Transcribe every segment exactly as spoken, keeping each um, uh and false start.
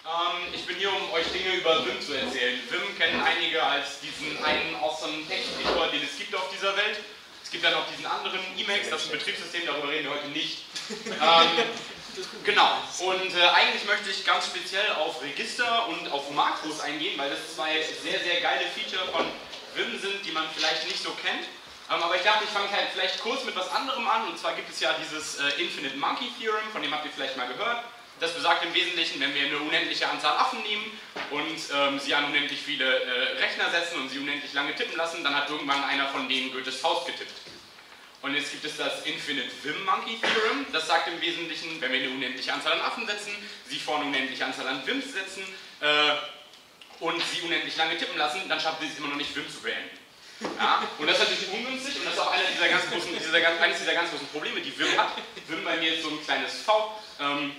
Ähm, ich bin hier, um euch Dinge über Vim zu erzählen. Vim kennen einige als diesen einen awesome Texteditor, den es gibt auf dieser Welt. Es gibt dann noch diesen anderen Emacs, das ist ein Betriebssystem, darüber reden wir heute nicht. ähm, genau, und äh, eigentlich möchte ich ganz speziell auf Register und auf Makros eingehen, weil das zwei sehr, sehr geile Feature von Vim sind, die man vielleicht nicht so kennt. Ähm, aber ich dachte, ich fange halt vielleicht kurz mit was anderem an, und zwar gibt es ja dieses äh, Infinite Monkey Theorem, von dem habt ihr vielleicht mal gehört. Das besagt im Wesentlichen, wenn wir eine unendliche Anzahl Affen nehmen und ähm, sie an unendlich viele äh, Rechner setzen und sie unendlich lange tippen lassen, dann hat irgendwann einer von denen Goethes Faust getippt. Und jetzt gibt es das Infinite Vim Monkey Theorem, das sagt im Wesentlichen, wenn wir eine unendliche Anzahl an Affen setzen, sie vor eine unendliche Anzahl an Vims setzen äh, und sie unendlich lange tippen lassen, dann schaffen sie es immer noch nicht, Vim zu beenden. Ja? Und das ist natürlich ungünstig, und das ist auch einer dieser ganz großen, dieser, eines dieser ganz großen Probleme, die Vim hat. Vim bei mir ist so ein kleines V. Ähm,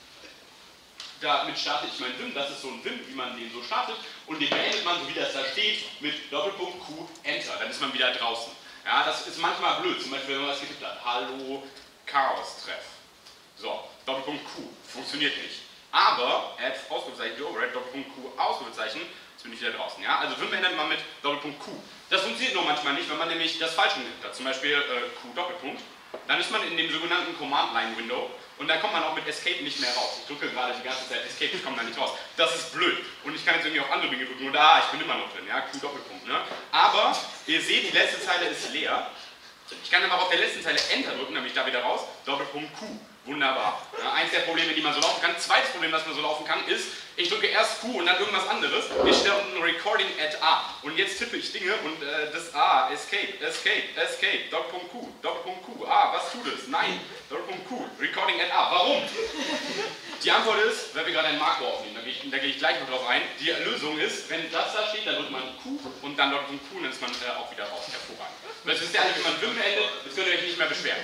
Damit starte ich mein Vim, das ist so ein Vim, wie man den so startet, und den beendet man, so wie das da steht, mit Doppelpunkt Q, Enter, dann ist man wieder draußen. Ja, das ist manchmal blöd, zum Beispiel wenn man was getippt hat, Hallo, Chaos-Treff. So, Doppelpunkt Q, funktioniert nicht. Aber, Add, Ausrufezeichen, Override, Doppelpunkt Q, Ausrufezeichen, jetzt bin ich wieder draußen. Ja? Also Vim beendet man mit Doppelpunkt Q. Das funktioniert nur manchmal nicht, wenn man nämlich das Falsche getippt hat, zum Beispiel äh, Q, Doppelpunkt. Dann ist man in dem sogenannten Command-Line-Window und da kommt man auch mit Escape nicht mehr raus. Ich drücke gerade die ganze Zeit Escape, ich komme da nicht raus. Das ist blöd. Und ich kann jetzt irgendwie auch andere Dinge drücken und ah, ich bin immer noch drin, ja, Q Doppelpunkt. Ne? Aber ihr seht, die letzte Zeile ist leer. Ich kann dann auch auf der letzten Zeile Enter drücken, nämlich da wieder raus, Doppelpunkt Q. Wunderbar. Ja, eins der Probleme, die man so laufen kann. Zweites Problem, das man so laufen kann, ist, ich drücke erst Q und dann irgendwas anderes. Ich stelle unten Recording at A. Und jetzt tippe ich Dinge und äh, das A, Escape, Escape, Escape, Doppelpunkt Q, Doppelpunkt Q. Ah, was tut es? Nein, Doppelpunkt Q, Recording at A. Warum? Die Antwort ist, weil wir gerade ein Makro aufnehmen, da gehe ich, da gehe ich gleich noch drauf ein. Die Lösung ist, wenn das da steht, dann drückt man Q und dann Doppelpunkt Q und dann ist man äh, auch wieder raus. Hervorragend. Das wisst ihr alle, wie man Vim beendet, jetzt könnt ihr euch nicht mehr beschweren.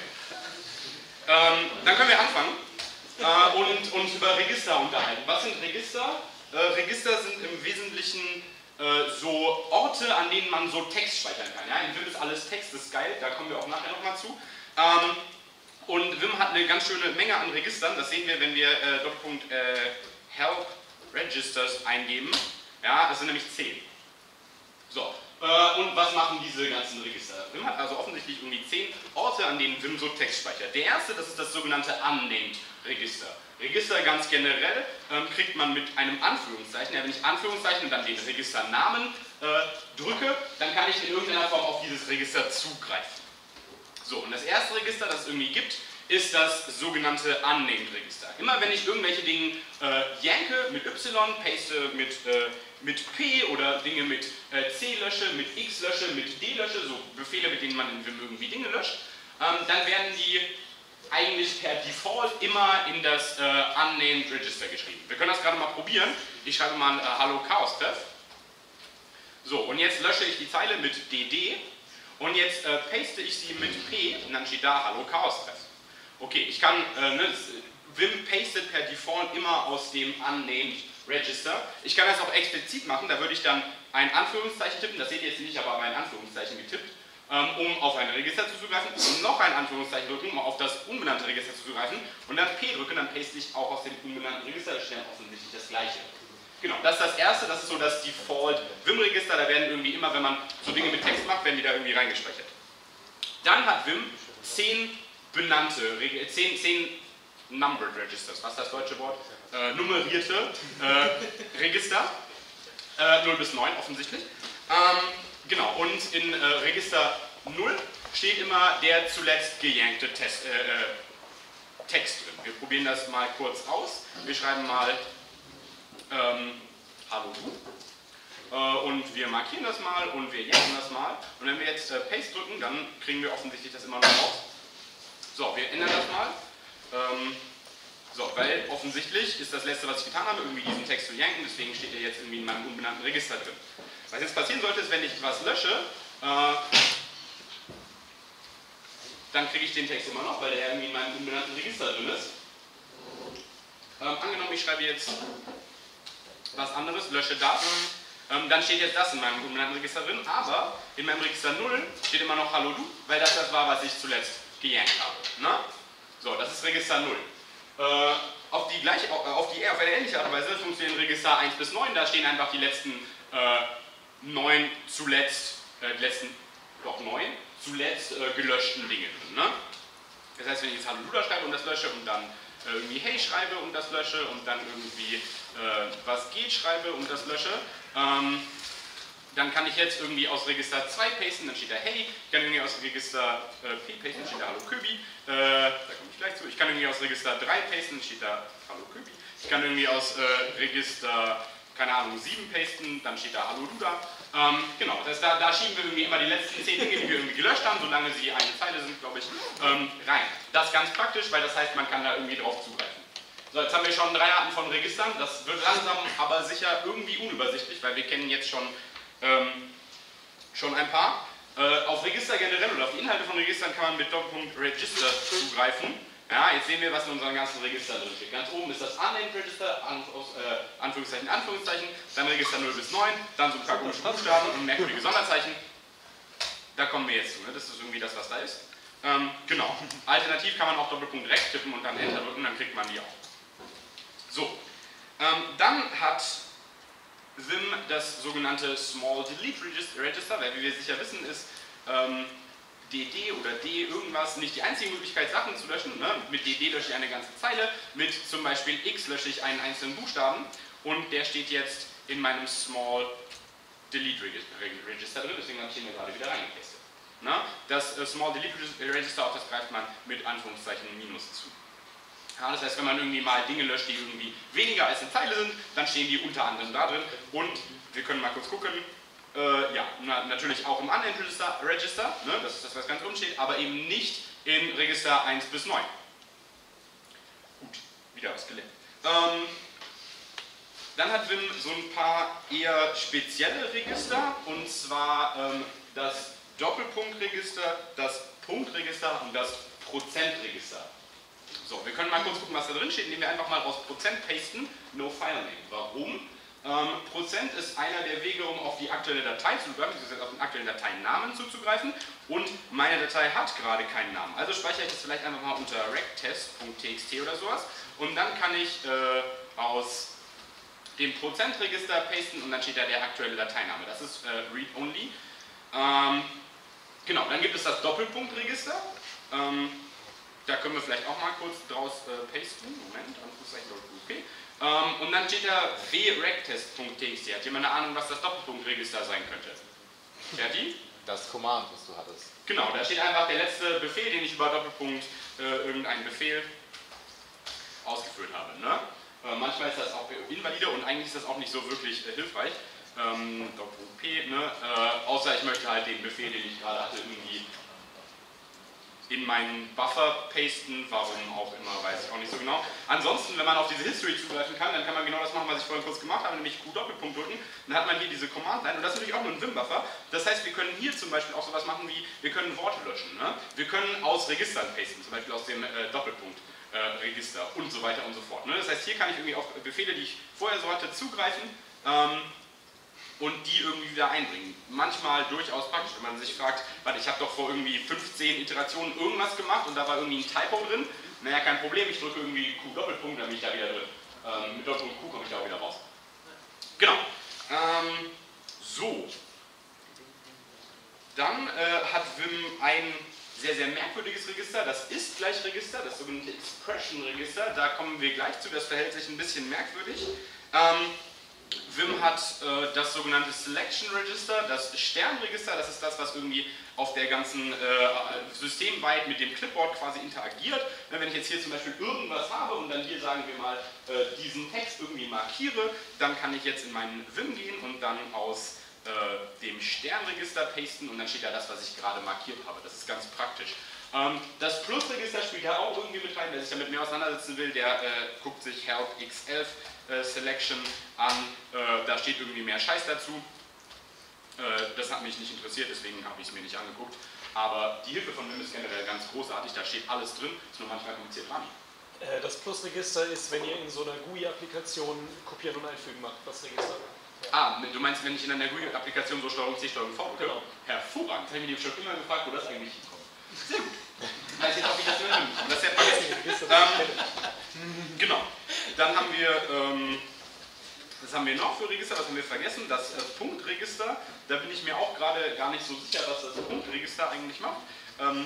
Ähm, dann können wir anfangen äh, und uns über Register unterhalten. Was sind Register? Äh, Register sind im Wesentlichen äh, so Orte, an denen man so Text speichern kann. Ja? In Vim ist alles Text, das ist geil, da kommen wir auch nachher nochmal zu. Ähm, und Vim hat eine ganz schöne Menge an Registern, das sehen wir, wenn wir äh, Doppelpunkt äh, Help Registers eingeben. Ja, das sind nämlich zehn. So. Und was machen diese ganzen Register? Vim hat also offensichtlich irgendwie zehn Orte, an denen Vim so Text speichert. Der erste, das ist das sogenannte Unnamed Register. Register ganz generell ähm, kriegt man mit einem Anführungszeichen. Ja, wenn ich Anführungszeichen und dann den Registernamen äh, drücke, dann kann ich in irgendeiner Form auf dieses Register zugreifen. So, und das erste Register, das es irgendwie gibt, ist das sogenannte Unnamed Register. Immer wenn ich irgendwelche Dinge äh, yanke mit Y, paste mit, äh, mit P oder Dinge mit äh, C lösche, mit X lösche, mit D lösche, so Befehle, mit denen man in Vim irgendwie Dinge löscht, ähm, dann werden die eigentlich per Default immer in das äh, Unnamed Register geschrieben. Wir können das gerade mal probieren. Ich schreibe mal äh, Hallo Chaos Treff. So, und jetzt lösche ich die Zeile mit D D und jetzt äh, paste ich sie mit P und dann steht da Hallo Chaos Treff. Okay, ich kann, äh, ne, Vim pastet per Default immer aus dem Unnamed Register. Ich kann das auch explizit machen, da würde ich dann ein Anführungszeichen tippen, das seht ihr jetzt nicht, aber ein Anführungszeichen getippt, ähm, um auf ein Register zuzugreifen, und noch ein Anführungszeichen drücken, um auf das unbenannte Register zuzugreifen, und dann P drücken, dann paste ich auch aus dem unbenannten Register, das ist dann offensichtlich das gleiche. Genau, das ist das erste, das ist so das Default Vim-Register, da werden irgendwie immer, wenn man so Dinge mit Text macht, werden die da irgendwie reingespeichert. Dann hat Vim zehn benannte, zehn, zehn Numbered Registers, was ist das deutsche Wort? Äh, nummerierte äh, Register, äh, null bis neun offensichtlich. Ähm, genau, und in äh, Register null steht immer der zuletzt gejankte Test, äh, Text drin. Wir probieren das mal kurz aus. Wir schreiben mal ähm, Hallo du. Äh, und wir markieren das mal und wir janken das mal. Und wenn wir jetzt äh, Paste drücken, dann kriegen wir offensichtlich das immer noch raus. So, wir ändern das mal. Ähm, so, weil offensichtlich ist das letzte, was ich getan habe, irgendwie diesen Text zu yanken, deswegen steht er jetzt irgendwie in meinem unbenannten Register drin. Was jetzt passieren sollte, ist, wenn ich was lösche, äh, dann kriege ich den Text immer noch, weil der irgendwie in meinem unbenannten Register drin ist. Ähm, angenommen, ich schreibe jetzt was anderes, lösche das, ähm, dann steht jetzt das in meinem unbenannten Register drin, aber in meinem Register null steht immer noch Hallo du, weil das das war, was ich zuletzt gejankt habe. Ne? So, das ist Register null. Äh, auf die gleiche, auf, die, auf eine ähnliche Art und Weise funktionieren Register eins bis neun, da stehen einfach die letzten äh, neun zuletzt, äh, die letzten, doch neun, zuletzt äh, gelöschten Dinge drin. Ne? Das heißt, wenn ich jetzt Hallo Luda schreibe und das lösche und dann äh, irgendwie Hey schreibe und das lösche und dann irgendwie äh, was geht schreibe und das lösche, ähm, dann kann ich jetzt irgendwie aus Register zwei pasten, dann steht da Hey, ich kann irgendwie aus Register äh, P pasten, dann steht da Hallo Köbi, äh, da komme ich gleich zu, ich kann irgendwie aus Register drei pasten, dann steht da Hallo Köbi, ich kann irgendwie aus äh, Register, keine Ahnung, sieben pasten, dann steht da Hallo Luda. Ähm, genau, das heißt, da, da schieben wir irgendwie immer die letzten zehn Dinge, die wir irgendwie gelöscht haben, solange sie eine Zeile sind, glaube ich, ähm, rein. Das ist ganz praktisch, weil das heißt, man kann da irgendwie drauf zugreifen. So, jetzt haben wir schon drei Arten von Registern, das wird langsam, aber sicher irgendwie unübersichtlich, weil wir kennen jetzt schon Ähm, schon ein paar. Äh, auf Register generell oder auf die Inhalte von Registern kann man mit Doppelpunkt Register zugreifen. Ja, jetzt sehen wir, was in unseren ganzen Registern drin steht. Ganz oben ist das Unnamed Register, an, aus, äh, Anführungszeichen, Anführungszeichen, dann Register null bis neun, dann so ein paar komische Buchstaben und merkwürdige Sonderzeichen. Da kommen wir jetzt zu, ne? Das ist irgendwie das, was da ist. Ähm, genau. Alternativ kann man auch Doppelpunkt rechts tippen und dann Enter drücken, dann kriegt man die auch. So. Ähm, dann hat Vim das sogenannte Small Delete Register, weil wie wir sicher wissen ist ähm, D D oder D irgendwas nicht die einzige Möglichkeit Sachen zu löschen. Ne? Mit D D lösche ich eine ganze Zeile, mit zum Beispiel X lösche ich einen einzelnen Buchstaben und der steht jetzt in meinem Small Delete Register drin, deswegen habe ich ihn mir gerade wieder reingepastet. Ne? Das äh, Small Delete Register, auf das greift man mit Anführungszeichen Minus zu. Ja, das heißt, wenn man irgendwie mal Dinge löscht, die irgendwie weniger als eine Zeile sind, dann stehen die unter anderem da drin. Und wir können mal kurz gucken, äh, ja, na, natürlich auch im Unnamed Register, Register ne, das ist das, was ganz unten steht, aber eben nicht in Register eins bis neun. Gut, wieder was gelernt. Ähm, dann hat Vim so ein paar eher spezielle Register, und zwar ähm, das Doppelpunktregister, das Punktregister und das Prozentregister. So, wir können mal kurz gucken, was da drin steht, indem wir einfach mal aus Prozent pasten, no file name. Warum? Ähm, Prozent ist einer der Wege, um auf die aktuelle Datei zuzugreifen, beziehungsweise auf den aktuellen Dateinamen zuzugreifen, und meine Datei hat gerade keinen Namen. Also speichere ich das vielleicht einfach mal unter rectest.txt oder sowas, und dann kann ich äh, aus dem Prozentregister pasten und dann steht da der aktuelle Dateiname. Das ist äh, read-only. Ähm, genau, dann gibt es das Doppelpunktregister. Ähm, Da können wir vielleicht auch mal kurz draus äh, pasten. Moment, Anführungszeichen okay. Ähm, und dann steht da wrectest.txt. Hat jemand eine Ahnung, was das Doppelpunktregister sein könnte? Fertig? Das Command, was du hattest. Genau, da steht einfach der letzte Befehl, den ich über Doppelpunkt äh, irgendeinen Befehl ausgeführt habe. Ne? Äh, manchmal ist das auch invalide und eigentlich ist das auch nicht so wirklich äh, hilfreich. Ähm, Doppelpunkt P, ne? äh, außer ich möchte halt den Befehl, den ich gerade hatte, irgendwie in meinen Buffer pasten, warum auch immer, weiß ich auch nicht so genau. Ansonsten, wenn man auf diese History zugreifen kann, dann kann man genau das machen, was ich vorhin kurz gemacht habe, nämlich Q-Doppelpunkt drücken. Dann hat man hier diese Command-Line, und das ist natürlich auch nur ein Vim-Buffer. Das heißt, wir können hier zum Beispiel auch sowas machen wie, wir können Worte löschen. Ne? Wir können aus Registern pasten, zum Beispiel aus dem äh, Doppelpunkt-Register äh, und so weiter und so fort. Ne? Das heißt, hier kann ich irgendwie auf Befehle, die ich vorher so hatte, zugreifen. Ähm, und die irgendwie wieder einbringen. Manchmal durchaus praktisch, wenn man sich fragt, warte, ich habe doch vor irgendwie fünfzehn Iterationen irgendwas gemacht und da war irgendwie ein Typo drin. Naja, kein Problem, ich drücke irgendwie Q-Doppelpunkt, dann bin ich da wieder drin. Ähm, mit Doppelpunkt Q komme ich da auch wieder raus. Genau. Ähm, so. Dann äh, hat Vim ein sehr, sehr merkwürdiges Register, das Ist-Gleich-Register, das sogenannte Expression-Register. Da kommen wir gleich zu, das verhält sich ein bisschen merkwürdig. Ähm, Vim hat äh, das sogenannte Selection Register, das Sternregister, das ist das, was irgendwie auf der ganzen äh, systemweit mit dem Clipboard quasi interagiert. Wenn ich jetzt hier zum Beispiel irgendwas habe und dann hier, sagen wir mal, äh, diesen Text irgendwie markiere, dann kann ich jetzt in meinen Vim gehen und dann aus äh, dem Sternregister pasten und dann steht da das, was ich gerade markiert habe. Das ist ganz praktisch. Ähm, das Plusregister spielt da auch irgendwie mit rein. Wer sich damit mehr auseinandersetzen will, der äh, guckt sich Help X elf äh, Selection an. Äh, da steht irgendwie mehr Scheiß dazu. Äh, das hat mich nicht interessiert, deswegen habe ich es mir nicht angeguckt. Aber die Hilfe von Vim ist generell ganz großartig. Da steht alles drin. Ist nur manchmal kompliziert dran. Äh, das Plusregister ist, wenn ihr in so einer G U I-Applikation kopieren und einfügen macht, das Register. Ja. Ah, du meinst, wenn ich in einer G U I-Applikation so Steuerung C, Steuerung V drücke? Genau. Hervorragend. Das habe ich mich schon immer gefragt, wo das eigentlich hinkommt. Sehr gut. Weiß jetzt auch, wie das in Vim kommt. Das ist ja praktisch. Ähm, genau. wir, ähm, was haben wir noch für Register, was haben wir vergessen? Das äh, Punktregister, da bin ich mir auch gerade gar nicht so sicher, was das Punktregister eigentlich macht. Ähm,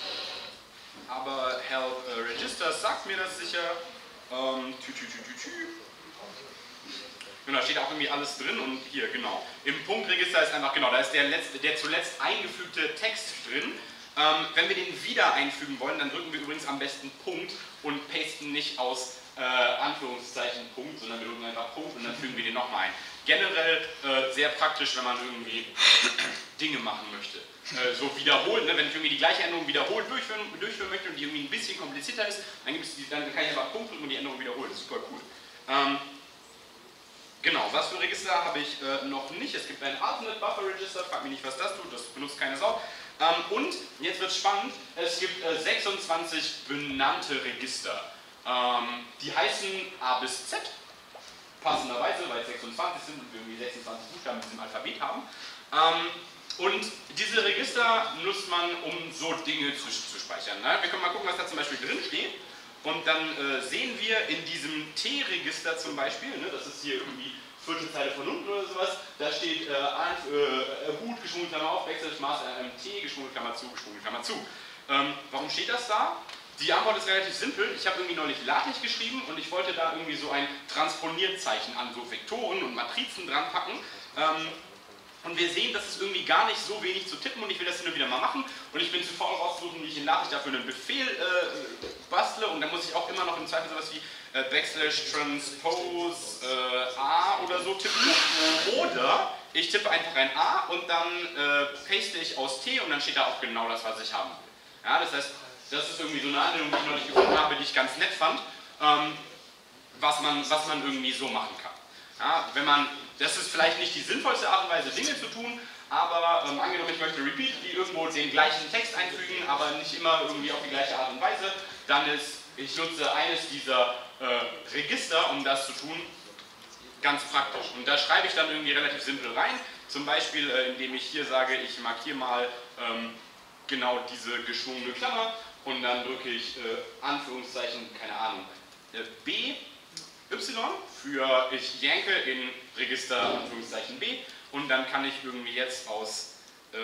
aber Help äh, Registers sagt mir das sicher. Ähm, tü, tü, tü, tü, tü. Genau, da steht auch irgendwie alles drin und hier, genau. Im Punktregister ist einfach, genau, da ist der, letzte, der zuletzt eingefügte Text drin. Ähm, wenn wir den wieder einfügen wollen, dann drücken wir übrigens am besten Punkt und pasten nicht aus äh, Anführungszeichen Punkt, sondern wir drücken einfach Punkt und dann fügen wir den nochmal ein. Generell äh, sehr praktisch, wenn man irgendwie Dinge machen möchte. Äh, so wiederholen, ne? Wenn ich irgendwie die gleiche Änderung wiederholt durchführen, durchführen möchte und die irgendwie ein bisschen komplizierter ist, dann, gibt's die, dann kann ich einfach Punkt drücken und die Änderung wiederholen. Das ist super cool. Ähm, Genau, was für ein Register habe ich äh, noch nicht. Es gibt ein Alternate Buffer Register, frag mich nicht, was das tut, das benutzt keine Sau. Ähm, und, jetzt wird es spannend, es gibt äh, sechsundzwanzig benannte Register. Ähm, die heißen A bis Z, passenderweise, weil es sechsundzwanzig sind und wir irgendwie sechsundzwanzig Buchstaben mit dem Alphabet haben. Ähm, und diese Register nutzt man, um so Dinge zwischenzuspeichern. Ne? Wir können mal gucken, was da zum Beispiel drin steht. Und dann äh, sehen wir in diesem T-Register zum Beispiel, ne, das ist hier irgendwie vierte Zeile von unten oder sowas, da steht äh, äh, Hut, geschwungene Klammer auf, Backslash, Maß, äh, T, geschwungene Klammer zu, geschwungene Klammer zu. Ähm, warum steht das da? Die Antwort ist relativ simpel. Ich habe irgendwie neulich LaTeX geschrieben und ich wollte da irgendwie so ein Transponierzeichen an so Vektoren und Matrizen dran packen. Ähm, Und wir sehen, das ist irgendwie gar nicht so wenig zu tippen und ich will das hin und wieder mal machen. Und ich bin zu faul rauszusuchen, wie ich in LaTeX dafür einen Befehl äh, bastle. Und dann muss ich auch immer noch im Zweifel sowas wie äh, Backslash Transpose äh, A oder so tippen. Oder ich tippe einfach ein A und dann äh, paste ich aus T und dann steht da auch genau das, was ich haben will. Ja, das heißt, das ist irgendwie so eine Anwendung, die ich noch nicht gefunden habe, die ich ganz nett fand, ähm, was, man, was man irgendwie so machen kann. Ja, wenn man Das ist vielleicht nicht die sinnvollste Art und Weise, Dinge zu tun, aber ähm, angenommen, ich möchte repeatedly irgendwo den gleichen Text einfügen, aber nicht immer irgendwie auf die gleiche Art und Weise, dann ist, ich nutze eines dieser äh, Register, um das zu tun, ganz praktisch. Und da schreibe ich dann irgendwie relativ simpel rein, zum Beispiel, äh, indem ich hier sage, ich markiere mal ähm, genau diese geschwungene Klammer und dann drücke ich äh, Anführungszeichen, keine Ahnung, äh, B, Y für ich yanke in Register Anführungszeichen B und dann kann ich irgendwie jetzt aus äh,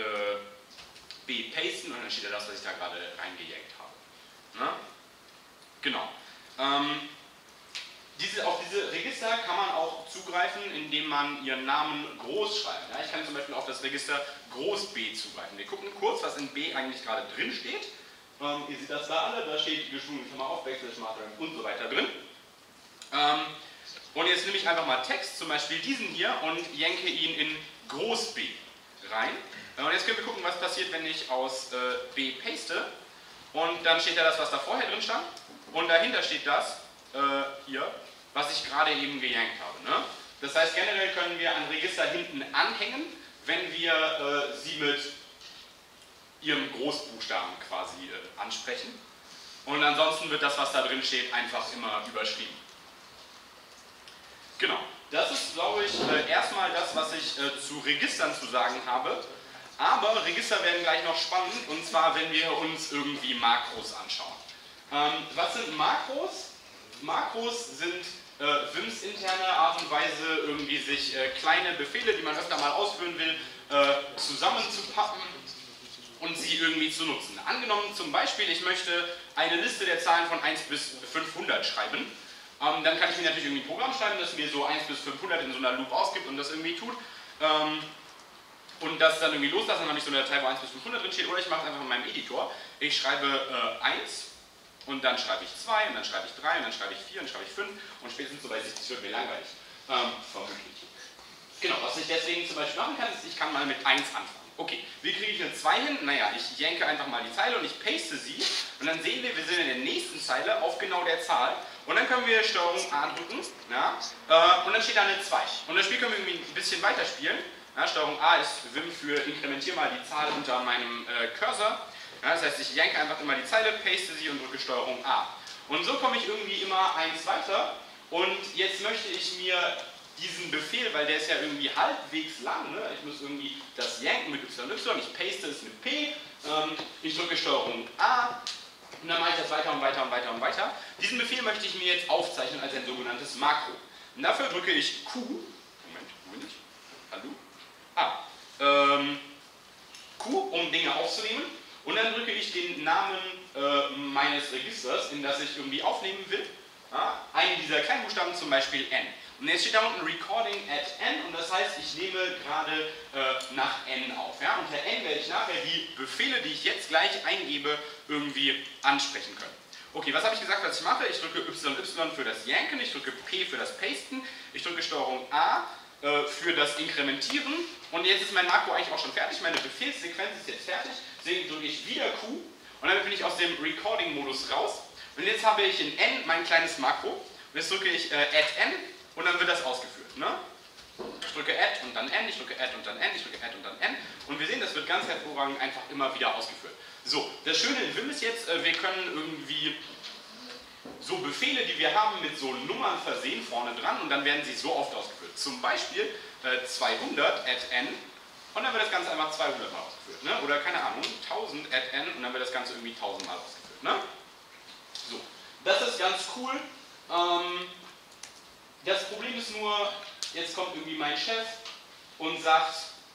B pasten und dann steht da das, was ich da gerade reingeyankt habe. Na? Genau. Ähm, diese, auf diese Register kann man auch zugreifen, indem man ihren Namen groß schreibt. Ja, ich kann zum Beispiel auf das Register Groß B zugreifen. Wir gucken kurz, was in B eigentlich gerade drin steht. Ähm, ihr seht das da alle, da steht geschwungene Klammer auf, Backslash, Matrix und so weiter drin. Ähm, und jetzt nehme ich einfach mal Text, zum Beispiel diesen hier, und yanke ihn in Groß B rein. Und jetzt können wir gucken, was passiert, wenn ich aus äh, B paste. Und dann steht da das, was da vorher drin stand. Und dahinter steht das, äh, hier, was ich gerade eben geyankt habe. Ne? Das heißt, generell können wir ein Register hinten anhängen, wenn wir äh, sie mit ihrem Großbuchstaben quasi äh, ansprechen. Und ansonsten wird das, was da drin steht, einfach immer überschrieben. Genau, das ist, glaube ich, äh, erstmal das, was ich äh, zu Registern zu sagen habe. Aber Register werden gleich noch spannend, und zwar, wenn wir uns irgendwie Makros anschauen. Ähm, was sind Makros? Makros sind äh, Wims-interne Art und Weise, irgendwie sich äh, kleine Befehle, die man öfter mal ausführen will, äh, zusammenzupappen und sie irgendwie zu nutzen. Angenommen zum Beispiel, ich möchte eine Liste der Zahlen von eins bis fünfhundert schreiben. Ähm, dann kann ich mir natürlich irgendwie ein Programm schreiben, das mir so eins bis fünfhundert in so einer Loop ausgibt und das irgendwie tut. Ähm, und das dann irgendwie loslassen, dann habe ich so eine Datei, wo eins bis fünfhundert drin steht. Oder ich mache es einfach in meinem Editor. Ich schreibe äh, eins und dann schreibe ich zwei und dann schreibe ich drei und dann schreibe ich vier und dann schreibe ich fünf und spätestens so bei siebzig wird mir langweilig. Ähm, vermutlich. Genau, was ich deswegen zum Beispiel machen kann, ist, ich kann mal mit eins anfangen. Okay, wie kriege ich eine zwei hin? Naja, ich yanke einfach mal die Zeile und ich paste sie und dann sehen wir, wir sind in der nächsten Zeile auf genau der Zahl und dann können wir Steuerung A drücken, ja, äh, und dann steht da eine zwei. Und das Spiel können wir irgendwie ein bisschen weiterspielen. Ja, Steuerung A ist Vim für inkrementiere mal die Zahl unter meinem äh, Cursor. Ja, das heißt, ich yanke einfach immer die Zeile, paste sie und drücke Steuerung A. Und so komme ich irgendwie immer eins weiter und jetzt möchte ich mir diesen Befehl, weil der ist ja irgendwie halbwegs lang, ne? Ich muss irgendwie das yanken mit Y Y, ich paste es mit P, ähm, ich drücke Steuerung A Und dann mache ich das weiter und weiter und weiter und weiter. Diesen Befehl möchte ich mir jetzt aufzeichnen als ein sogenanntes Makro. Und dafür drücke ich Q, Moment, wo bin ich? Hallo? Ah, ähm, Q, um Dinge aufzunehmen. Und dann drücke ich den Namen äh, meines Registers, in das ich irgendwie aufnehmen will, ja, einen dieser Kleinbuchstaben, zum Beispiel N. Und jetzt steht da unten Recording at N und das heißt, ich nehme gerade äh, nach N auf. Ja? Unter N werde ich nachher die Befehle, die ich jetzt gleich eingebe, irgendwie ansprechen können. Okay, was habe ich gesagt, was ich mache? Ich drücke Y Y für das Yanken, ich drücke P für das Pasten, ich drücke Steuerung A äh, für das Inkrementieren und jetzt ist mein Makro eigentlich auch schon fertig, meine Befehlssequenz ist jetzt fertig, deswegen drücke ich wieder Q und dann bin ich aus dem Recording-Modus raus und jetzt habe ich in N mein kleines Makro und jetzt drücke ich äh, Add N und dann wird das ausgeführt. Ne? Ich drücke Add und dann N, ich drücke Add und dann N, ich drücke Add und dann N und wir sehen, das wird ganz hervorragend einfach immer wieder ausgeführt. So, das Schöne in Vim ist jetzt, wir können irgendwie so Befehle, die wir haben, mit so Nummern versehen vorne dran und dann werden sie so oft ausgeführt. Zum Beispiel äh, zweihundert add N und dann wird das Ganze einfach zweihundert Mal ausgeführt. Ne? Oder keine Ahnung, tausend add N und dann wird das Ganze irgendwie tausend Mal ausgeführt. Ne? So, das ist ganz cool. Ähm, das Problem ist nur, jetzt kommt irgendwie mein Chef und sagt,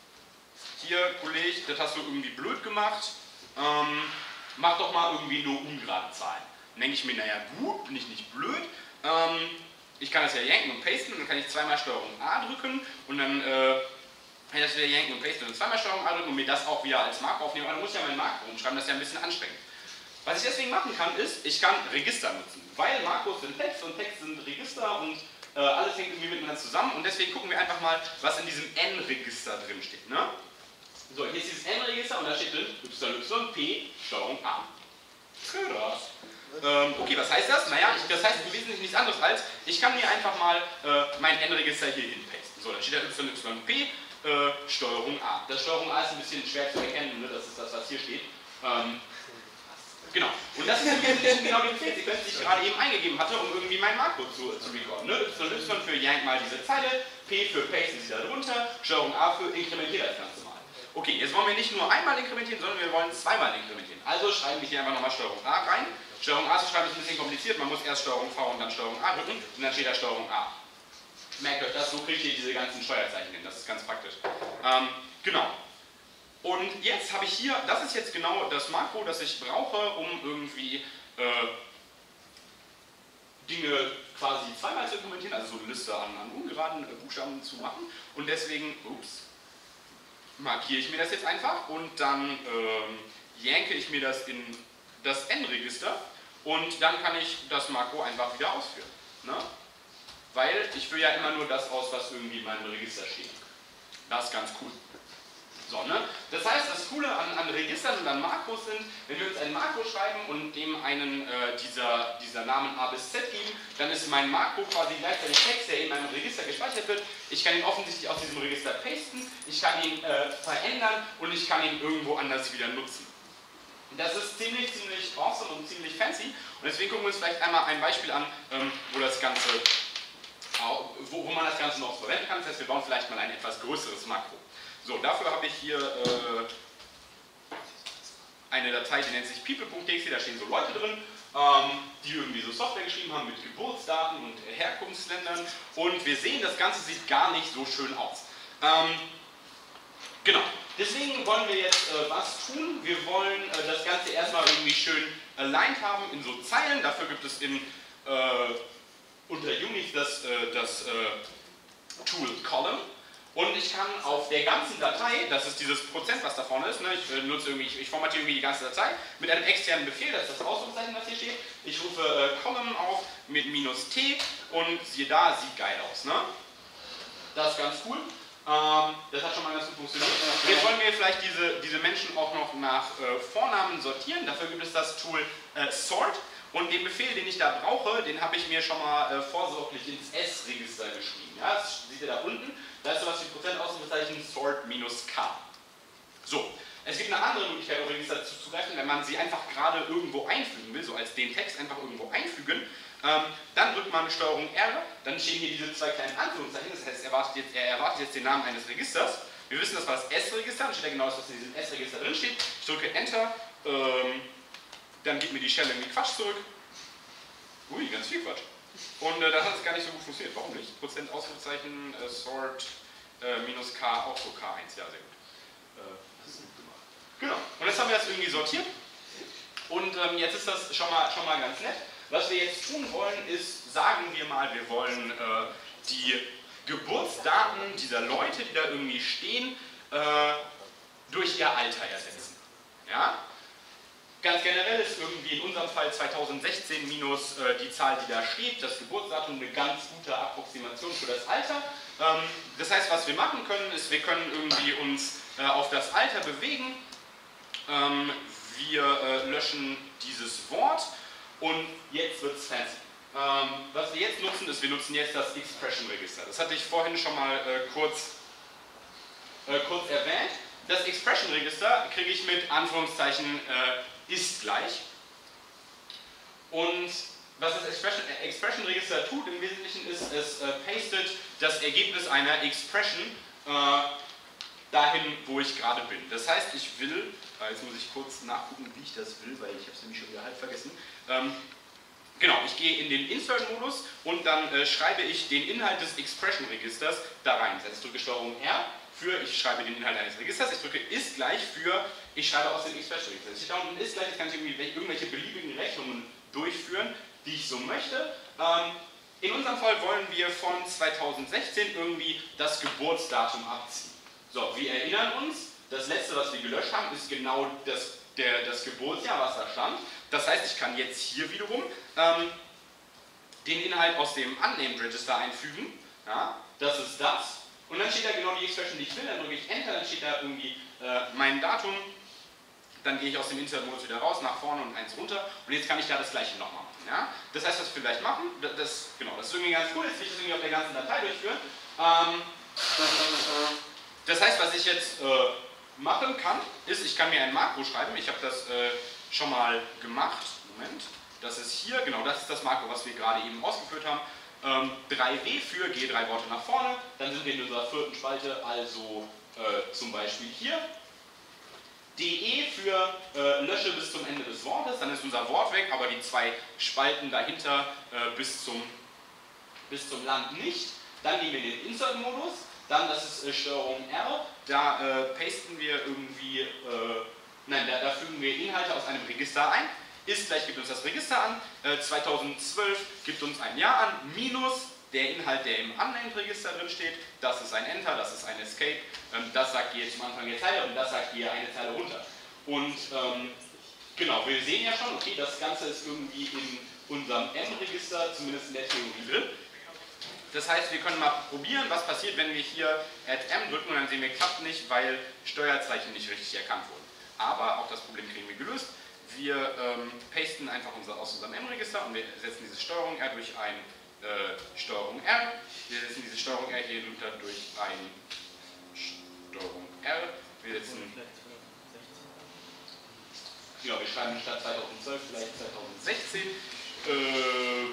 hier Kollege, das hast du irgendwie blöd gemacht. Ähm, mach doch mal irgendwie nur ungerade Zahlen. Dann denke ich mir, naja gut, bin ich nicht blöd. Ähm, ich kann das ja yanken und pasten und dann kann ich zweimal Steuerung A drücken und dann äh, kann ich das wieder yanken und pasten und zweimal Steuerung A drücken und mir das auch wieder als Makro aufnehmen. Aber dann muss ich ja mein Makro umschreiben, das ist ja ein bisschen anstrengend. Was ich deswegen machen kann, ist, ich kann Register nutzen. Weil Makros sind Text und Text sind Register und äh, alles hängt irgendwie miteinander zusammen und deswegen gucken wir einfach mal, was in diesem N-Register drin steht. Ne? So, hier ist dieses N-Register und da steht drin Y Y P Steuerung A. Krass. Ähm, okay, was heißt das? Naja, ich, das heißt im Wesentlichen nichts anderes als, ich kann mir einfach mal äh, mein N-Register hier hinpasten. So, dann steht da Y Y P äh, Steuerung A. Das Steuerung A ist ein bisschen schwer zu erkennen, ne? Das ist das, was hier steht. Ähm, genau. Und das ist im Wesentlichen genau die Befehlsequenz, die ich gerade eben eingegeben hatte, um irgendwie mein Makro zu, zu recorden. Ne? Y Y für yank mal diese Zeile, P für paste sie da drunter, Steuerung A für inkrementiert das Ganze mal. Okay, jetzt wollen wir nicht nur einmal inkrementieren, sondern wir wollen zweimal inkrementieren. Also schreiben wir hier einfach nochmal Steuerung A rein. Steuerung A zu schreiben ist ein bisschen kompliziert, man muss erst Steuerung V und dann Steuerung A drücken und dann steht da Steuerung A. Merkt euch das, so kriegt ihr diese ganzen Steuerzeichen hin, das ist ganz praktisch. Ähm, genau. Und jetzt habe ich hier, das ist jetzt genau das Makro, das ich brauche, um irgendwie äh, Dinge quasi zweimal zu implementieren, also so eine Liste an, an ungeraden äh, Buchstaben zu machen. Und deswegen, ups, markiere ich mir das jetzt einfach und dann ähm, yanke ich mir das in das N-Register und dann kann ich das Makro einfach wieder ausführen. Ne? Weil ich führe ja immer nur das aus, was irgendwie in meinem Register steht. Das ist ganz cool. So, ne? Das heißt, das Coole an, an Registern und an Makros sind, wenn wir uns ein Makro schreiben und dem einen äh, dieser, dieser Namen A bis Z geben, dann ist mein Makro quasi gleichzeitig Text, der in meinem Register gespeichert wird. Ich kann ihn offensichtlich aus diesem Register pasten, ich kann ihn äh, verändern und ich kann ihn irgendwo anders wieder nutzen. Das ist ziemlich, ziemlich awesome und ziemlich fancy und deswegen gucken wir uns vielleicht einmal ein Beispiel an, ähm, wo das Ganze, wo, wo man das Ganze noch verwenden kann. Das heißt, wir bauen vielleicht mal ein etwas größeres Makro. So, dafür habe ich hier äh, eine Datei, die nennt sich people punkt t x t, da stehen so Leute drin, ähm, die irgendwie so Software geschrieben haben mit Geburtsdaten und Herkunftsländern und wir sehen, das Ganze sieht gar nicht so schön aus. Ähm, genau, deswegen wollen wir jetzt äh, was tun. Wir wollen äh, das Ganze erstmal irgendwie schön aligned haben in so Zeilen, dafür gibt es in, äh, unter Unix das, äh, das äh, Tool Column. Und ich kann auf der ganzen Datei, das ist dieses Prozent, was da vorne ist, ne, ich, äh, nutze irgendwie, ich, ich formatiere irgendwie die ganze Datei mit einem externen Befehl, das ist das Ausrufezeichen, was hier steht. Ich rufe äh, Column auf mit minus T und siehe da, sieht geil aus. Ne? Das ist ganz cool. Ähm, das hat schon mal ganz gut funktioniert. Jetzt wollen wir vielleicht diese, diese Menschen auch noch nach äh, Vornamen sortieren. Dafür gibt es das Tool äh, Sort. Und den Befehl, den ich da brauche, den habe ich mir schon mal äh, vorsorglich ins S-Register geschrieben. Ja, das seht ihr da unten. Da ist sowas wie Prozent Ausrufezeichen Sort minus K. So, es gibt eine andere Möglichkeit, auf Register zuzugreifen, wenn man sie einfach gerade irgendwo einfügen will, so als den Text einfach irgendwo einfügen. Ähm, dann drückt man Steuerung R, dann stehen hier diese zwei kleinen Anführungszeichen, das heißt, er erwartet jetzt, er erwartet jetzt den Namen eines Registers. Wir wissen, das war das S-Register, dann steht da genau das, was in diesem S-Register drin steht. Ich drücke Enter. Ähm, dann gibt mir die Shell irgendwie Quatsch zurück. Ui, ganz viel Quatsch. Und äh, dann hat es gar nicht so gut funktioniert. Warum nicht? Prozent Ausrufezeichen, äh, sort, äh, minus K, auch so K eins, ja, sehr gut. Äh, das ist gut gemacht. Genau, und jetzt haben wir das irgendwie sortiert. Und ähm, jetzt ist das schon mal, schon mal ganz nett. Was wir jetzt tun wollen, ist, sagen wir mal, wir wollen äh, die Geburtsdaten dieser Leute, die da irgendwie stehen, äh, durch ihr Alter ersetzen. Ja? Ganz generell ist irgendwie in unserem Fall zweitausendsechzehn minus äh, die Zahl, die da steht, das Geburtsdatum, eine ganz gute Approximation für das Alter. Ähm, das heißt, was wir machen können, ist, wir können irgendwie uns äh, auf das Alter bewegen. Ähm, wir äh, löschen dieses Wort und jetzt wird es fancy. Ähm, was wir jetzt nutzen, ist, wir nutzen jetzt das Expression Register. Das hatte ich vorhin schon mal äh, kurz, äh, kurz erwähnt. Das Expression Register kriege ich mit Anführungszeichen äh, ist gleich. Und was das Expression, äh, Expression Register tut im Wesentlichen ist, es äh, pastet das Ergebnis einer Expression äh, dahin, wo ich gerade bin. Das heißt, ich will, äh, jetzt muss ich kurz nachgucken, wie ich das will, weil ich habe es nämlich schon wieder halb vergessen. Ähm, genau, ich gehe in den Insert-Modus und dann äh, schreibe ich den Inhalt des Expression-Registers da rein. Das heißt, ich drücke Steuerung R für, ich schreibe den Inhalt eines Registers, ich drücke ist gleich für, ich schreibe aus dem Expression-Register. Ich da unten ist gleich, jetzt kann ich irgendwie irgendwelche beliebigen Rechnungen durchführen, die ich so möchte. Ähm, in unserem Fall wollen wir von zweitausendsechzehn irgendwie das Geburtsdatum abziehen. So, wir erinnern uns, das letzte, was wir gelöscht haben, ist genau das, der, das Geburtsjahr, was da stand. Das heißt, ich kann jetzt hier wiederum ähm, den Inhalt aus dem Unnamed Register einfügen. Ja, das ist das. Und dann steht da genau die Expression, die ich will. Dann drücke ich Enter, dann steht da irgendwie äh, mein Datum. Dann gehe ich aus dem Insert-Modus wieder raus, nach vorne und eins runter. Und jetzt kann ich da das gleiche nochmal machen. Ja? Das heißt, was wir vielleicht machen, das, genau, das ist irgendwie ganz cool. Jetzt will ich das irgendwie auf der ganzen Datei durchführen. Ähm, das heißt, was ich jetzt äh, machen kann, ist, ich kann mir ein Makro schreiben. Ich habe das äh, schon mal gemacht. Moment, das ist hier, genau, das ist das Makro, was wir gerade eben ausgeführt haben. Ähm, drei W für, gehe drei Worte nach vorne, dann sind wir in unserer vierten Spalte, also äh, zum Beispiel hier. D E für äh, lösche bis zum Ende des Wortes, dann ist unser Wort weg, aber die zwei Spalten dahinter äh, bis, zum, bis zum Land nicht. Dann gehen wir in den Insert-Modus, dann, das ist äh, Steuerung R, da äh, pasten wir irgendwie, äh, nein, da, da fügen wir Inhalte aus einem Register ein. Ist gleich gibt uns das Register an, äh, zweitausendzwölf gibt uns ein Jahr an, minus der Inhalt, der im Unnamed-Register drin steht, das ist ein Enter, das ist ein Escape, ähm, das sagt ihr zum Anfang der Zeile und das sagt ihr eine Zeile runter. Und ähm, genau, wir sehen ja schon, okay, das Ganze ist irgendwie in unserem M-Register, zumindest in der Theorie drin. Das heißt, wir können mal probieren, was passiert, wenn wir hier Add M drücken und dann sehen wir, klappt nicht, weil Steuerzeichen nicht richtig erkannt wurden. Aber auch das Problem kriegen wir gelöst. Wir ähm, pasten einfach unser, aus unserem M-Register und wir setzen diese Steuerung R durch ein äh, Steuerung R. Wir setzen diese Steuerung R hier runter durch ein Steuerung R. Wir setzen, ja, wir schreiben statt zweitausendzwölf vielleicht zweitausendsechzehn. Äh,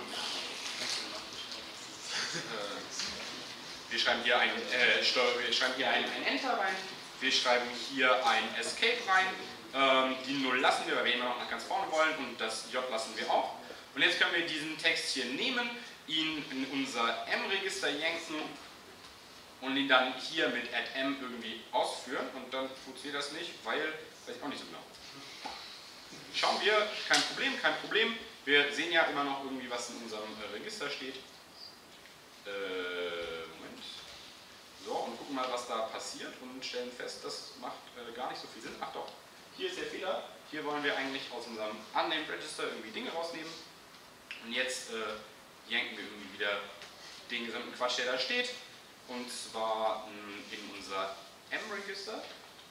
wir schreiben hier ein, äh, Steuer, wir schreiben hier ein, ein Enter rein. Wir schreiben hier ein Escape rein. Ähm, die null lassen wir, weil wir immer noch nach ganz vorne wollen, und das J lassen wir auch. Und jetzt können wir diesen Text hier nehmen, ihn in unser M-Register yanken und ihn dann hier mit add M irgendwie ausführen, und dann funktioniert das nicht, weil, weiß ich auch nicht so genau. Schauen wir, kein Problem, kein Problem. Wir sehen ja immer noch irgendwie, was in unserem äh, Register steht. Äh, Moment. So, und gucken mal, was da passiert und stellen fest, das macht äh, gar nicht so viel Sinn. Ach doch. Hier ist der Fehler. Hier wollen wir eigentlich aus unserem Unnamed Register irgendwie Dinge rausnehmen. Und jetzt äh, yanken wir irgendwie wieder den gesamten Quatsch, der da steht. Und zwar mh, in unser M-Register.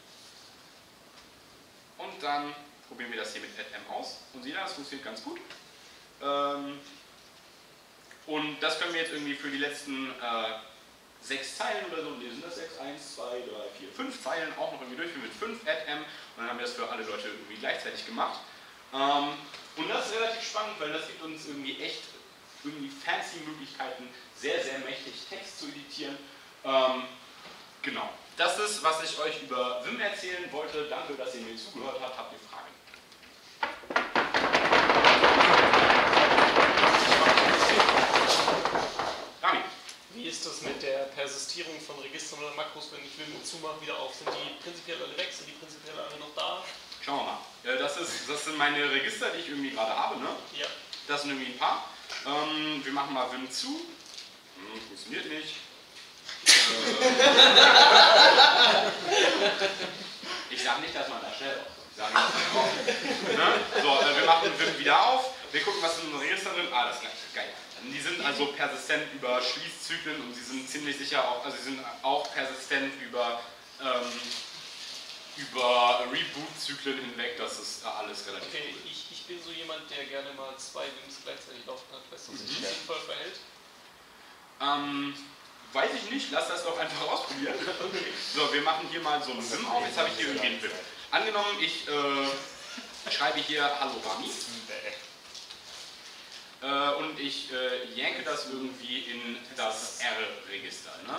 Und dann probieren wir das hier mit add M aus. Und sehen, das funktioniert ganz gut. Ähm, und das können wir jetzt irgendwie für die letzten äh, sechs Zeilen oder so, und sind das sechs, eins, zwei, drei, vier, fünf Zeilen auch noch irgendwie durchführen mit fünf add M, und dann haben wir das für alle Leute irgendwie gleichzeitig gemacht. Ähm, und das ist relativ spannend, weil das gibt uns irgendwie echt irgendwie fancy Möglichkeiten, sehr, sehr mächtig Text zu editieren. Ähm, genau. Das ist, was ich euch über Vim erzählen wollte. Danke, dass ihr mir zugehört habt. Habt ihr Fragen? Implementierungen von Registern oder Makros, wenn ich Vim zumache, wieder auf? Sind die prinzipiell alle weg? Sind die prinzipiell alle noch da? Schauen wir mal. Ja, das, ist, das sind meine Register, die ich irgendwie gerade habe. Ne? Ja. Das sind irgendwie ein paar. Ähm, wir machen mal Vim zu. Hm, funktioniert nicht. Ich sage nicht, dass man da schnell rauskommt. Ich sage nicht, ne? So, äh, wir machen Vim wieder auf. Wir gucken, was in unseren Registern drin. Ah, das ist geil. Die sind also persistent über Schließzyklen und sie sind ziemlich sicher auch, also sie sind auch persistent über, ähm, über Reboot-Zyklen hinweg. Das ist alles relativ okay, cool. Ich, ich bin so jemand, der gerne mal zwei Vims gleichzeitig laufen hat. Weißt du, was sich Mhm. sinnvoll verhält? Ähm, weiß ich nicht, lass das doch einfach ausprobieren. Okay. So, wir machen hier mal so einen Vim auf. Jetzt habe ich hier irgendwie einen Vim. Angenommen, ich äh, schreibe hier Hallo Rami. Äh, und ich äh, yanke das irgendwie in das R-Register. Ne?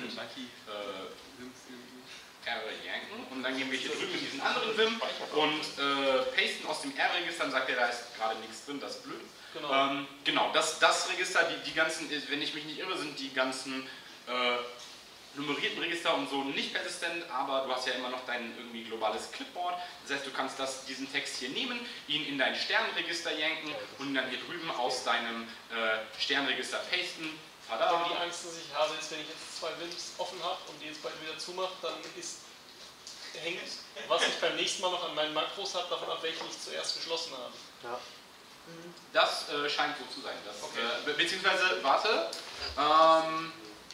Äh, R yanken. Und dann gehen wir hier drüben in diesen anderen Vim und äh, pasten aus dem R-Register und sagt er, da ist gerade nichts drin, das ist blöd. Genau, ähm, genau das, das Register, die, die ganzen, wenn ich mich nicht irre, sind die ganzen äh, nummerierten Register und so nicht persistent, aber du hast ja immer noch dein irgendwie globales Clipboard. Das heißt, du kannst das, diesen Text hier nehmen, ihn in dein Sternregister yanken und dann hier drüben aus deinem äh, Sternregister pasten. Tada! Aber die Angst, dass ich habe, ist, wenn ich jetzt zwei Vims offen habe und die jetzt beide wieder zumache, dann ist, hängt, was ich beim nächsten Mal noch an meinen Makros habe, davon ab, welchen ich zuerst geschlossen habe. Ja. Das äh, scheint so zu sein. Das, Okay. äh, be beziehungsweise, warte, ähm,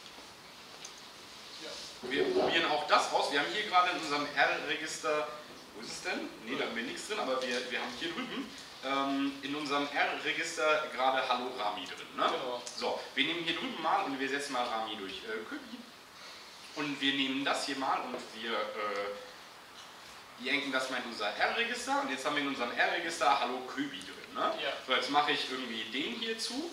wir probieren auch das aus. Wir haben hier gerade in unserem R-Register, wo ist es denn? Ne, da haben wir nichts drin, aber wir, wir haben hier drüben ähm, in unserem R-Register gerade Hallo Rami drin. Ne? Genau. So, wir nehmen hier drüben mal und wir setzen mal Rami durch äh, Köbi. Und wir nehmen das hier mal und wir äh, yanken das mal in unser R-Register. Und jetzt haben wir in unserem R-Register Hallo Köbi drin. Ne? Ja. So, jetzt mache ich irgendwie den hier zu.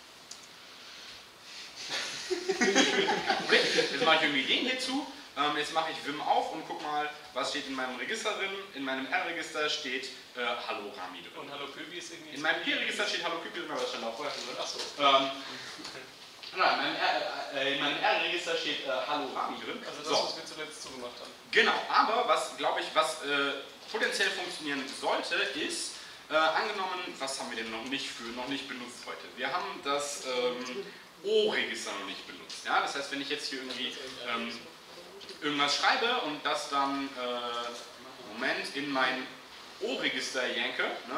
Jetzt mache ich irgendwie den hier zu. Ähm, jetzt mache ich Vim auf und guck mal, was steht in meinem Register drin. In meinem R-Register steht äh, Hallo Rami drin. Und Hallo Köbi ist irgendwie... In meinem P-Register steht Hallo Köbi drin, aber das stand auch vorher schon drin. Achso. Ähm, nein, in meinem R- äh, in meinem R-Register steht äh, Hallo Rami drin. Also das, So. was wir zuletzt zugemacht haben. Genau, aber was, glaube ich, was äh, potenziell funktionieren sollte, ist, äh, angenommen, was haben wir denn noch nicht für, noch nicht benutzt heute? Wir haben das ähm, O-Register noch nicht benutzt. Ja? Das heißt, wenn ich jetzt hier irgendwie ähm, irgendwas schreibe und das dann, äh, Moment, in mein O-Register yanke, ne?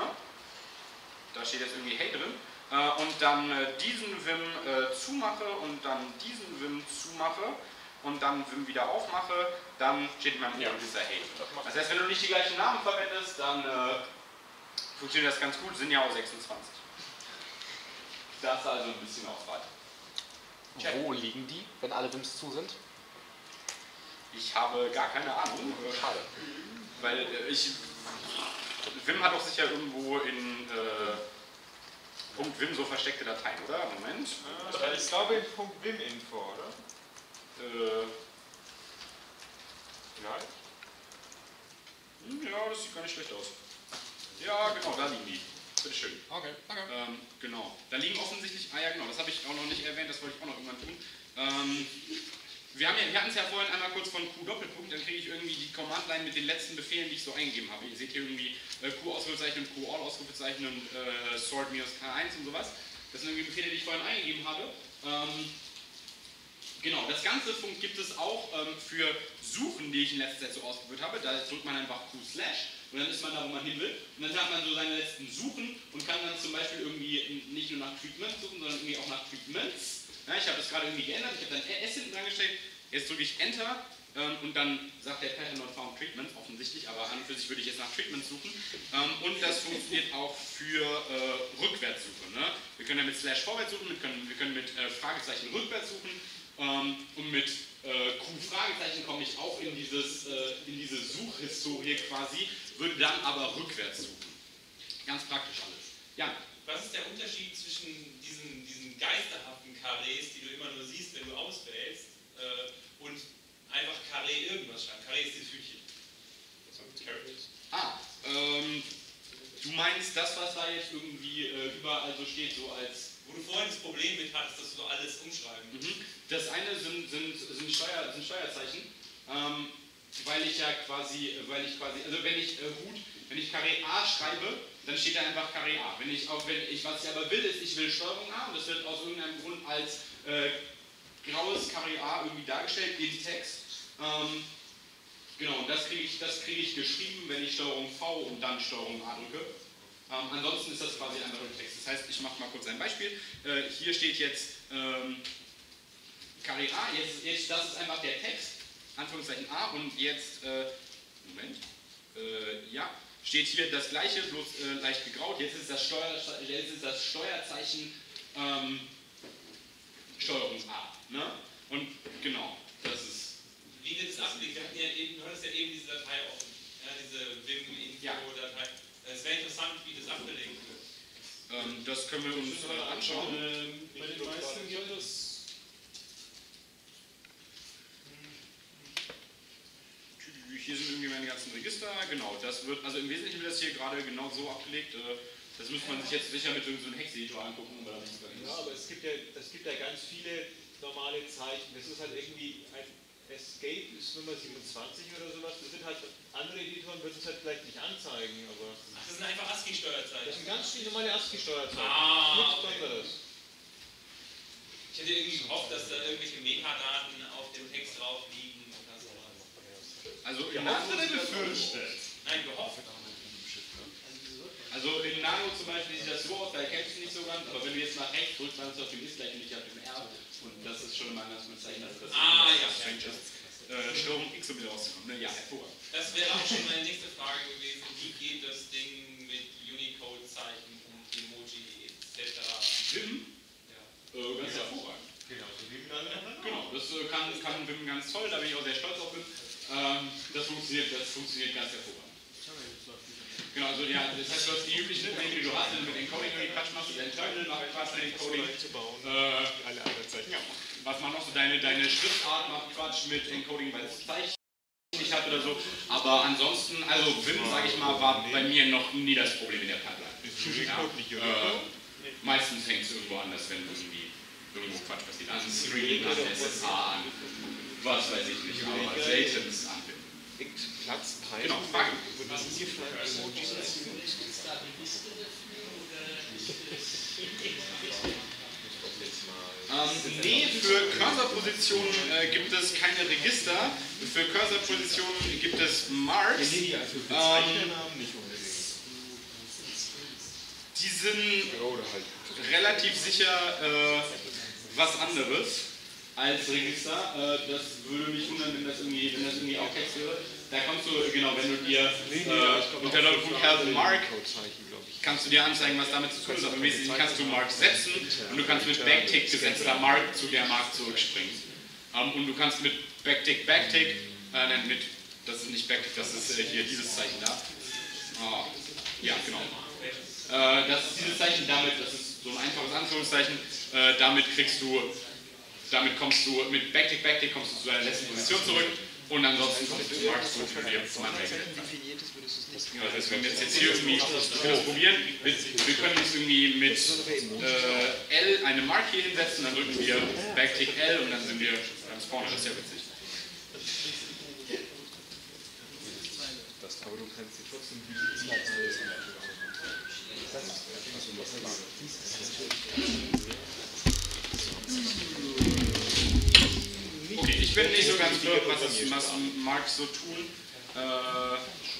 Da steht jetzt irgendwie Hey drin, äh, und dann äh, diesen Vim äh, zumache und dann diesen Vim zumache und dann Vim wieder aufmache, dann steht in meinem Ja. O-Register Hey. Das heißt, wenn du nicht die gleichen Namen verwendest, dann äh, funktioniert das ganz gut, sind ja auch sechsundzwanzig. Das ist also ein bisschen Auswahl. Check. Wo liegen die, wenn alle Vims zu sind? Ich habe gar keine Ahnung, äh, Schade. weil äh, ich, Vim hat doch sicher irgendwo in äh, Punkt Vim so versteckte Dateien, oder? Moment. Äh, ich glaube in Punkt Vim-Info, oder? Äh, Vielleicht? hm, ja, das sieht gar nicht schlecht aus. Ja, genau, da liegen die. Bitteschön. Okay, danke. Ähm, genau. Da liegen offensichtlich, ah ja genau, das habe ich auch noch nicht erwähnt, das wollte ich auch noch irgendwann tun. Ähm, wir haben ja, wir hatten es ja vorhin einmal kurz von Q-Doppelpunkt, dann kriege ich irgendwie die Command-Line mit den letzten Befehlen, die ich so eingegeben habe. Ihr seht hier irgendwie äh, Q-Ausrufezeichen und Q-All-Ausrufezeichen und äh, Sort minus K eins und sowas. Das sind irgendwie Befehle, die ich vorhin eingegeben habe. Ähm, genau, das Ganze gibt es auch ähm, für Suchen, die ich in letzter Zeit so ausgeführt habe. Da drückt man einfach Q-Slash. Und dann ist man da, wo man hin will. Und dann hat man so seine letzten Suchen und kann dann zum Beispiel irgendwie nicht nur nach Treatment suchen, sondern irgendwie auch nach Treatments. Ja, ich habe das gerade irgendwie geändert. Ich habe dann S hinten dran gestellt. Jetzt drücke ich Enter ähm, und dann sagt der Pattern not found Treatment, offensichtlich, aber an und für sich würde ich jetzt nach Treatment suchen. Ähm, und das funktioniert auch für äh, Rückwärtssuche. Ne? Wir können ja mit Slash vorwärts suchen, wir können, wir können mit äh, Fragezeichen rückwärts suchen ähm, und mit äh, Q-Fragezeichen komme ich auch in, dieses, äh, in diese Suchhistorie quasi, würde dann aber rückwärts suchen. Ganz praktisch alles. Ja. Was ist der Unterschied zwischen diesen, diesen geisterhaften Karrees, die du immer nur siehst, wenn du auswählst, äh, und einfach Karree irgendwas schreiben? Karree ist das Hütchen. Ah, ähm, du meinst das, was da jetzt irgendwie äh, überall so steht, so als wo du vorhin das Problem mit hattest, dass du so alles umschreiben musst. Mhm. Das eine sind, sind, sind, Steuer, sind Steuerzeichen, ähm, weil ich ja quasi, weil ich quasi, also wenn ich äh, Hut, wenn ich Carré A schreibe, dann steht da einfach Carré A. Wenn ich auch, wenn ich, was ich aber will, ist, ich will Steuerung A und das wird aus irgendeinem Grund als äh, graues Carré A irgendwie dargestellt in Text. Ähm, genau, und das kriege ich, das kriege ich geschrieben, wenn ich Steuerung V und dann Steuerung A drücke. Ähm, ansonsten ist das quasi einfach ein Text. Das heißt, ich mache mal kurz ein Beispiel. Äh, hier steht jetzt ähm, Carré A, jetzt, jetzt, das ist einfach der Text, Anführungszeichen A, und jetzt, äh, Moment, äh, ja, steht hier das gleiche, bloß äh, leicht gegraut. Jetzt ist das, Steuer, jetzt ist das Steuerzeichen ähm, Steuerung A. Ne? Und genau, das ist. Wie wird es abgelegt? Wir hatten ja eben, du hattest ja eben diese Datei offen, ja, diese Vim-Info-Datei. Es wäre interessant, wie das abgelegt wird. Ähm, das können wir uns äh, anschauen. Ähm, bei den meisten gilt das. Hier sind irgendwie meine ganzen Register, genau, das wird, also im Wesentlichen wird das hier gerade genau so abgelegt, äh, das müsste man sich jetzt sicher mit irgendeinem so Hex-Editor angucken, weil das nicht Ja, aber es gibt ja, es gibt ja ganz viele normale Zeichen, das ist halt irgendwie ein Escape ist Nummer siebenundzwanzig oder sowas, das sind halt, andere Editoren würden es halt vielleicht nicht anzeigen, aber... Ach, das sind einfach ASCII-Steuerzeichen. Das sind ganz normale ASCII-Steuerzeichen, Ah, nichts okay. Besonderes. Ich hätte irgendwie gehofft, dass da irgendwelche Metadaten auf dem Text drauf liegen oder so. Also in Nano oder befürchtet? Nein, gehofft. Also in Nano zum Beispiel sieht das so aus, da erkennst du nicht so ganz, aber wenn du jetzt nach rechts drückst, dann ist das auf dem Ist gleich nicht auf dem R und das ist schon mal ein ganz gutes Zeichen, dass das Ah, ja. strange ist. Äh, Steuerung X um wieder rauszukommen. Ne? Ja, hervorragend. Das wäre auch schon meine nächste Frage gewesen. Wie geht das Ding mit Unicode-Zeichen und Emoji et cetera? Vim? Ja. Äh, ganz hervorragend. Genau, so wie miteinander. Genau, das äh, kann, kann Vim ganz toll, da bin ich auch sehr stolz auf Vim. Ähm, das, funktioniert, das funktioniert ganz hervorragend. Genau, also ja, das heißt, du hast die üblichen Probleme, die du hast, wenn du mit Encoding irgendwie Quatsch machst, dein Terminal macht Quatsch mit Encoding. Äh, Alle anderen Zeichen. ja. Was man noch so, deine, deine Schriftart macht Quatsch mit Encoding, weil es Zeichen nicht hat oder so. Aber ansonsten, also Vim, sage ich mal, war bei mir noch nie das Problem in der Pipeline. Ja, äh, meistens hängt es irgendwo anders, wenn irgendwie irgendwo Quatsch passiert. An Stream, an S S H, an was weiß ich nicht, aber selten an Vim. Platz, Preis. Genau, Fragen. Was ist hier für Emojis? Ähm, nee, für Cursor-Positionen äh, gibt es keine Register. Für Cursor-Positionen gibt es Marks. Nee, nee, also für Bezeichnernamen nicht unbedingt. Die sind Oder halt. relativ sicher äh, was anderes als Register. Äh, das würde mich wundern, wenn das irgendwie, wenn das irgendwie auch Text wäre. Da kommst du, genau, wenn du dir äh, unter Doppelpunkt Health Mark kannst du dir anzeigen, was damit zu tun ist. Aber im Wesentlichen kannst du Mark setzen und du kannst mit Backtick gesetzter Mark zu der Mark zurückspringen. Ähm, und du kannst mit Backtick, Backtick, äh, nein, mit, das ist nicht Backtick, das ist äh, hier dieses Zeichen da. Oh, ja, genau. Äh, das ist dieses Zeichen, damit, das ist so ein einfaches Anführungszeichen, äh, damit kriegst du, damit kommst du, mit Backtick, Backtick kommst du zu deiner letzten Position zurück und ansonsten kommst du zu Mark zurück, wenn du dir manuell gesetzt hast. Genau, das heißt, wenn wir jetzt hier irgendwie, wir können das probieren, wir, wir können jetzt irgendwie mit äh, L eine Mark hier hinsetzen, dann drücken wir Backtick L und dann sind wir ganz vorne, das ist ja witzig. Aber du kannst dir trotzdem Okay, ich bin nicht so ganz klar, was, das, was Marks so tun. Äh,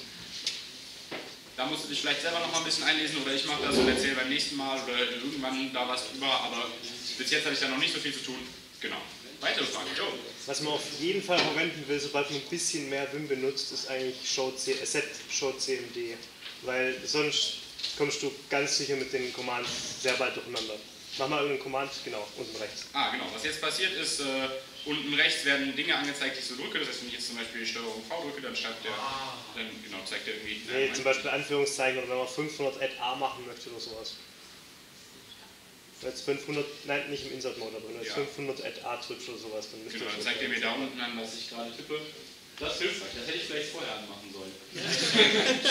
da musst du dich vielleicht selber noch mal ein bisschen einlesen oder ich mache das und erzähle beim nächsten Mal oder irgendwann da was drüber, aber bis jetzt hatte ich da noch nicht so viel zu tun. Genau. Weitere Fragen, Joe? Was man auf jeden Fall verwenden will, sobald man ein bisschen mehr Vim benutzt, ist eigentlich Show C, äh, Set Show C M D. Weil sonst kommst du ganz sicher mit den Commands sehr bald durcheinander. Mach mal irgendeinen Command, genau, unten rechts. Ah, genau. Was jetzt passiert ist, äh, unten rechts werden Dinge angezeigt, die ich so drücke. Das heißt, wenn ich jetzt zum Beispiel Steuerung V drücke, dann schreibt der, dann genau, zeigt er irgendwie. Nee, zum Beispiel Anführungszeichen oder wenn man fünfhundert add A machen möchte oder sowas. Wenn jetzt fünfhundert, nein, nicht im Insert-Mode, aber wenn du jetzt Ja. fünfhundert add A drückst oder sowas, dann müsste Genau, dann zeigt er mir da unten an, was ich gerade tippe. Das ist hilfreich, das hätte ich vielleicht vorher anmachen sollen.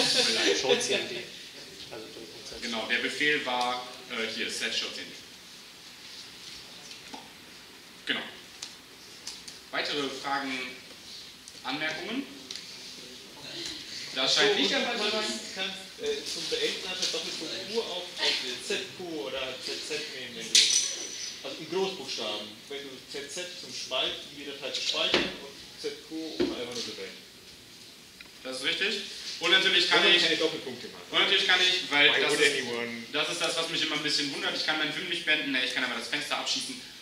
Show C M D. Also, Genau, der Befehl war äh, hier, Set Show C M D. Genau. Weitere Fragen, Anmerkungen? Das scheint nicht der Fall zu sein. Kannst äh, zum Beenden einfach Doppelpunkt Q auf, auf Z Q oder Z Z nehmen, wenn du. Also in Großbuchstaben. Wenn du Z Z zum Spalten, die Datei zu speichern und Z Q um einfach nur zu beenden. Das ist richtig. Und natürlich kann ich. keine Doppelpunkte machen. Und natürlich kann ich, weil Why das would ist, anyone? das ist das, was mich immer ein bisschen wundert. Ich kann meinen Film nicht beenden, ne, ich kann aber das Fenster abschießen.